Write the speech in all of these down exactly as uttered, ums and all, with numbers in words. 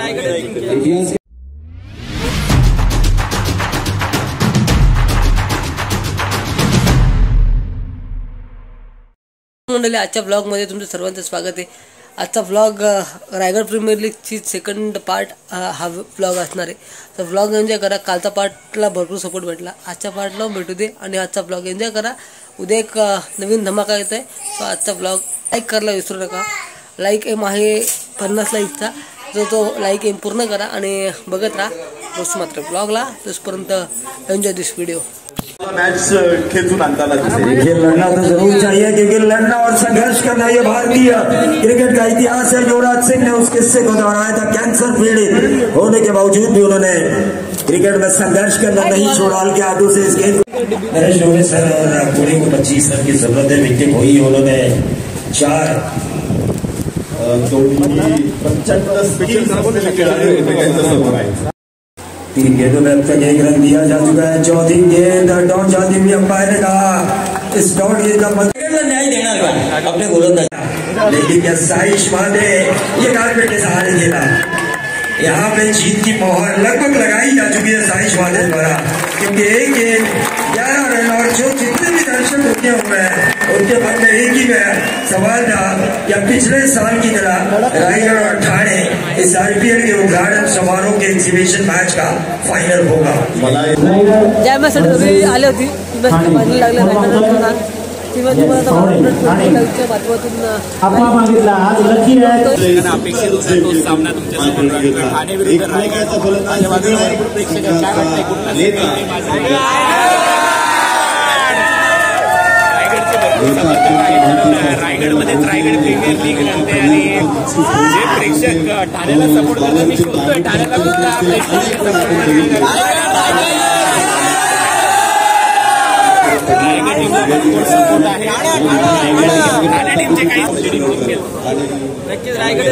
मंडळी, आजच्या ब्लॉग मध्ये तुमचं सर्वांचं स्वागत आहे। आजचा ब्लॉग रायगड प्रीमियर लीगची सेकंड पार्ट हा ब्लॉग असणार आहे। तर ब्लॉग एन्जॉय करा। कालचा पार्टला भरपूर सपोर्ट भेटला, आजच्या पार्टला भेटू दे आणि आजचा ब्लॉग एन्जॉय करा। उद्या एक नवीन धमाका येतोय, सो आजचा ब्लॉग लाईक करायला विसरू नका। लाईक एम आहे पन्नास लाईकचा, जो तो लाईक एम पूर्ण करा आणि बघत राहा रोज मात्र ब्लॉगला। तोपर्यंत एन्जॉय दिस वीडियो। मैच खेचून आणताना ये लड़ना तो जरूर चाहिए, क्योंकि लड़ना और संघर्ष करना ये भारतीय क्रिकेट का इतिहास है। युवराज सिंह ने उस किस्से को दोहराया था। कैंसर पीड़ित होने के बावजूद भी उन्होंने क्रिकेट में संघर्ष करना नहीं छोड़ा। हल्के हाथों से इस गेंद नरेश डोले सर और पुणे को पच्चीस रन की जरूरत है। विकेट हुई, उन्होंने चार तीन गेंदों में अब तक एक रन दिया जा चुका है। चौथी गेंद डॉट जाती हुई अंपायर ने कहा इस डॉट गेंद का मतलब न्याय देना अपने गोलंदाज, लेकिन क्या साइश माने ये कारपेट के सहारे खेला। यहाँ पे जीत की मोहर लगभग लगाई जा चुकी है साइश माने द्वारा, क्योंकि एक गेंद ग्यारह रन और जो जितने भी दर्शक रुके हुए हैं उनके मन में एक ही सवाल था या पिछले साल की तरह रायगढ़ और ठाणे इस आईपीएल के उद्घाटन समारोह के एग्जीबिशन मैच का फाइनल होगा। आले होती अपेक्षित होता तो सामना तुमच्या ठाणे विरुद्ध रायगडमध्येच रायगड प्रीमियर लीग रंगते आणि जे प्रेक्षक ठाण्याला सपोर्ट करतात मी शोधतोय ठाण्याला सपोर्ट आहे। ठाणे टीमचे काही नक्कीच रायगड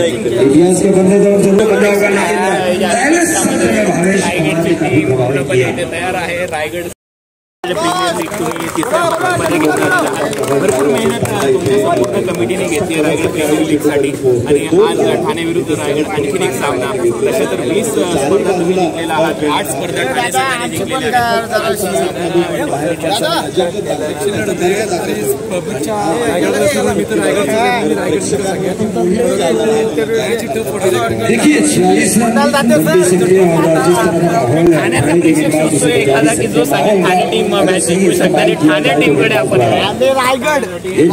रायगडची टीम पूर्णपणे तयार आहे। रायगड प्रीमियर लीग तुम्ही तिसऱ्या मध्ये घेतला, भरपूर मेहनत तुमच्या संपूर्ण कमिटीने घेतली आहे रायगड प्रीमियर लीगसाठी आणि आज ठाणे विरुद्ध रायगड आणखीन एक सामना। तशा तर वीस स्पर्धा तुम्ही जिंकलेला आहात, आठ स्पर्धा ठाणे संघाने जिंकलेल्या एखादा की जो सांगेल ठाणे टीम मॅच जिंकू शकता आणि ठाणे टीम कडे आपण रायगड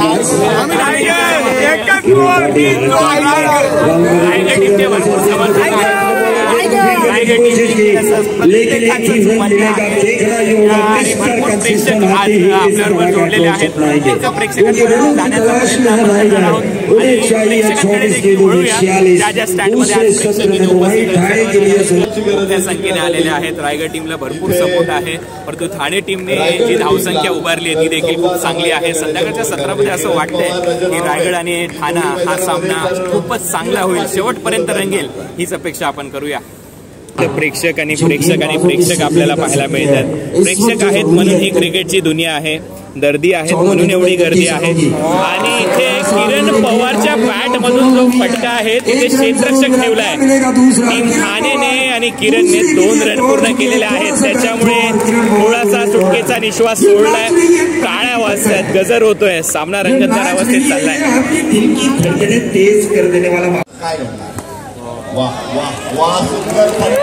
रायगड टीमचे भरपूर समर्थन प्रेक्षक आज आपल्याबरोबर जोडलेले आहेत। ज्या स्टँडमध्ये संख्येने आलेले आहेत रायगड टीमला भरपूर सपोर्ट आहे, परंतु ठाणे टीमने जी धावसंख्या उभारली आहे ती देखील खूप चांगली आहे। संध्याकाळच्या सत्रामध्ये असं वाटतंय की रायगड आणि ठाणा हा सामना खूपच चांगला होईल, शेवटपर्यंत रंगेल हीच अपेक्षा आपण करूया। प्रेक्षक आणि प्रेक्षक आणि प्रेक्षक आपल्याला पाहायला मिळतात। प्रेक्षक आहेत म्हणून ही क्रिकेटची दुनिया आहे, गर्दी आहेत म्हणून एवढी गर्दी आहे आणि इथे किरण पवारच्या बॅट मधून जो फटका आहे तिथे क्षेत्ररक्षक ठेवलाय। टीम ठाणेने आणि किरणने दोन रन पूर्ण केलेले आहेत, त्याच्यामुळे थोडासा सुटकेचा निश्वास सोडलाय। काळ्या वाजतात, गजर होतोय, सामना रंगतदार अवस्थेत चाललाय। वाह वाह वाह सुंदर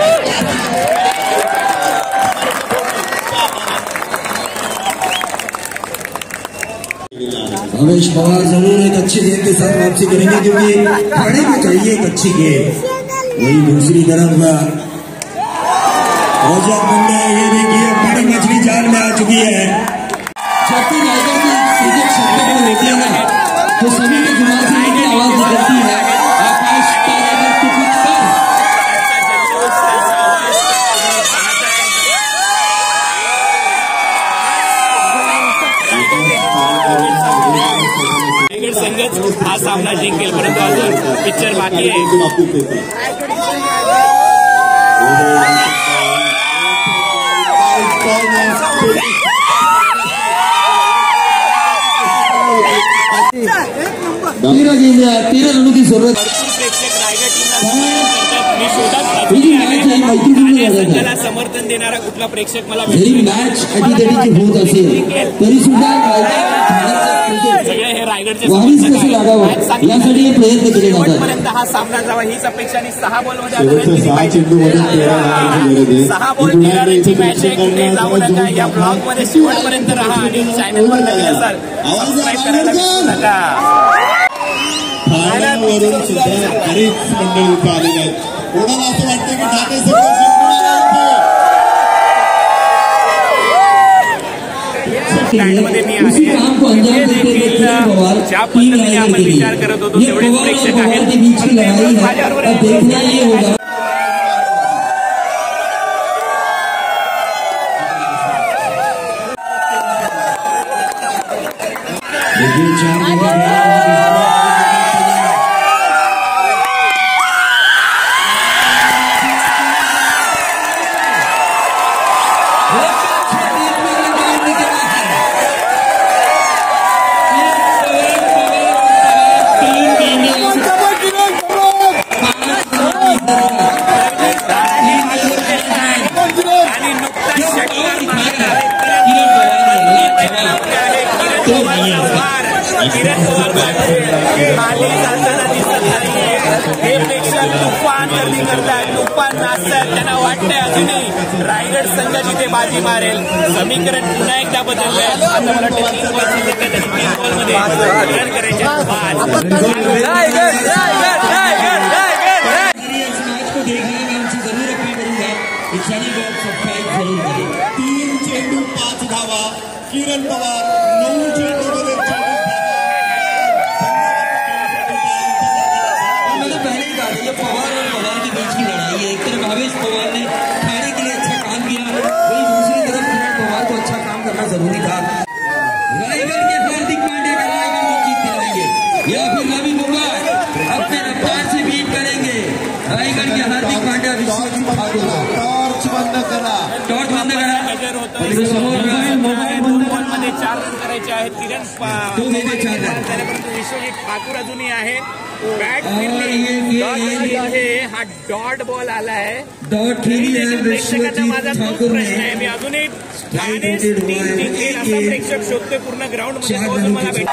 रमेश पवार जरूर एक अच्छी गेंद के साथ वापसी करेंगे, क्योंकि ठाणे को चाहिए एक अच्छी गेंद। वही दूसरी तरफ रजत मुंडा ये देखिए बड़ी मछली जाल में आ चुकी है। जब भी रायगढ़ की क्रिकेट शब्द को होती है ना तो सभी के दिमाग में एक आवाज निकलती है, आकाश का रायगढ़ टुकड़ी पर। रायगड संघच हा सामना जिंकेल, परंतु अजून पिक्चर बाकी आहे। तेरह गेंद तेरह रनों की जरूरत। भरपूर प्रेक्षक रायगड टीमला करतात, मी शोधात जिंकली आहे. ठाणे संघाला समर्थन देणारा कुठला प्रेक्षक मला जरी मॅच अटीतटीची होत असेल तरी सुद्धा सगळे हे रायगडचे कसं लागावं यासाठी हे प्रयत्न केले जातात. पर्यंत हा सामना जावा हीच अपेक्षा आणि सहा बॉल मध्ये सहा बॉल तेरा रनची मॅच आहे. कुठे जाऊ नका, या ब्लॉग मध्ये शेवटपर्यंत राहा आणि चॅनलवर नवीन असाल सबस्क्राईब करायला विसरू नका. ठाण्यावरून सुद्धा बरीच मंडळी इथे आलेली आहेत. कोणाला असं वाटतं की ठाणे संघ मध्ये मी आहे ज्या पद्धतीने आपण विचार करत होतो तेवढेच प्रेक्षक आहेत माझ्याबरोबर. हे प्रेक्षक तुफान गर्दी करतात, तुफान नाचतात. त्यांना वाटतंय अजूनही रायगड संघ जिथे बाजी मारेल. समीकरण पुन्हा एकदा बदललंय. आता मला वाटतं तीन बॉल शिल्लक आहेत आणि तीन बॉलमध्ये रन करायचे तीन चेंडू पाच धावा. किरण पवार नऊ चेंडूमध्ये पवार और पवार के बीच की लड़ाई है. एक तरफ भावेश पवार ने ठाणे के लिए अच्छा काम किया, वही दूसरी तरफ किरण पवार को अच्छा काम करना जरूरी था. रायगढ़ के हार्दिक पांड्या का रायगढ़ में जीत दिलाएंगे या फिर नवी मुंबई अपने रफ्तार से बीट करेंगे. रायगढ़ के हार्दिक पांड्या विश्वजीत ठाकुर टॉर्च बंद करा, टॉर्च बंद करा. दोन बॉलमध्ये चार रन करायचे आहेत. किरण परंतु विश्वजीत ठाकूर अजूनही आहे. बॅट फिरली आहे. हा डॉट बॉल आला आहे. डॉट खेळली आहे. प्रेक्षकांना माझा तोच प्रश्न आहे. मी अजूनही ठाणे टीम जिंकेल असा प्रेक्षक शोधतोय पूर्ण ग्राउंड मध्ये. तो तुम्हाला भेट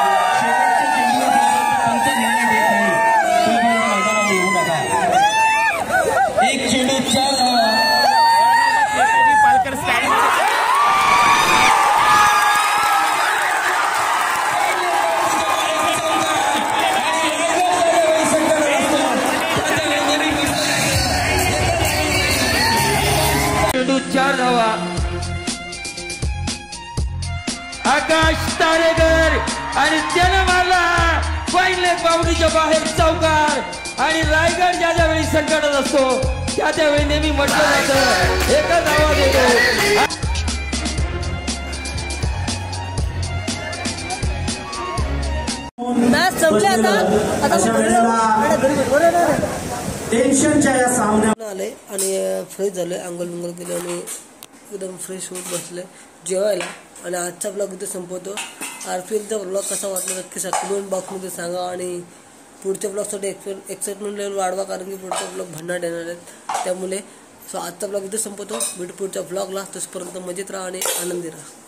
एक चेंडू चार धावा. पालकर स्टँड चार धावा. आकाश तारेकर आणि त्यानं मारला पहिले बाउंड्रीच्या बाहेर चौकार. आणि रायगड ज्या ज्यावेळी संकटात असतो त्या त्यावेळी नेहमी म्हटलं जातं एका धावा देतो. मॅच संपली आता. टेन्शनच्या या सामन्यात आले आणि फ्रेश झाले, अंघोळ बिंगोळ केले आणि एकदम फ्रेश होत बसले जेवायला. आणि आजचा ब्लॉग इथे संपवतो. आर पी एलचा ब्लॉग कसा वाटला नक्की कमेंट बॉक्समध्ये सांगा. आणि पुढच्या ब्लॉगसाठी एक्सपेक्ट एक्साइटमेंट लेवल वाढवा, कारण की पुढचा ब्लॉग भन्नाट येणार आहेत त्यामुळे. सो आजचा ब्लॉग इथे संपवतो. भेटू पुढच्या ब्लॉगला. तोपर्यंत मजेत राहा आणि आनंदी राहा.